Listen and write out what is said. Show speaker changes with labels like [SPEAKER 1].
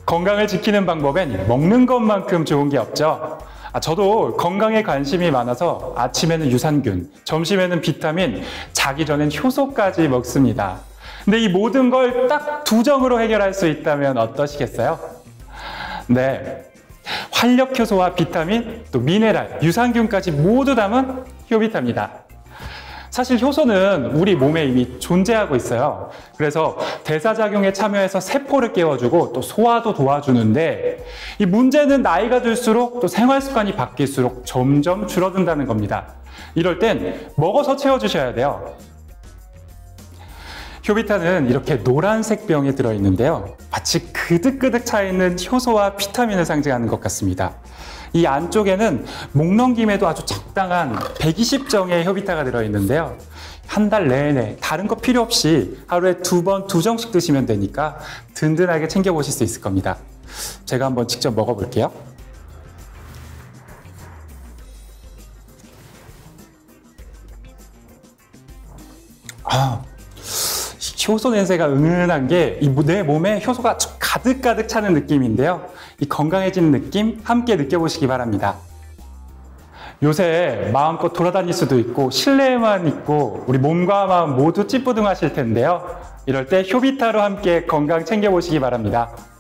[SPEAKER 1] 건강을 지키는 방법엔 먹는 것만큼 좋은 게 없죠. 저도 건강에 관심이 많아서 아침에는 유산균, 점심에는 비타민, 자기 전엔 효소까지 먹습니다. 근데 이 모든 걸 딱 두 정으로 해결할 수 있다면 어떠시겠어요? 네, 활력 효소와 비타민, 또 미네랄, 유산균까지 모두 담은 효비타입니다. 사실 효소는 우리 몸에 이미 존재하고 있어요. 그래서 대사작용에 참여해서 세포를 깨워주고 또 소화도 도와주는데, 이 문제는 나이가 들수록 또 생활 습관이 바뀔수록 점점 줄어든다는 겁니다. 이럴 땐 먹어서 채워주셔야 돼요. 효비타는 이렇게 노란색 병에 들어있는데요. 마치 그득그득 차있는 효소와 비타민을 상징하는 것 같습니다. 이 안쪽에는 목 넘김에도 아주 적당한 120정의 효비타가 들어있는데요. 한 달 내내 다른 거 필요 없이 하루에 2번 2정씩 드시면 되니까 든든하게 챙겨보실 수 있을 겁니다. 제가 한번 직접 먹어볼게요. 효소 냄새가 은은한 게 내 몸에 효소가 가득가득 차는 느낌인데요. 이 건강해지는 느낌 함께 느껴보시기 바랍니다. 요새 마음껏 돌아다닐 수도 있고 실내에만 있고 우리 몸과 마음 모두 찌뿌둥하실 텐데요. 이럴 때 효비타로 함께 건강 챙겨보시기 바랍니다.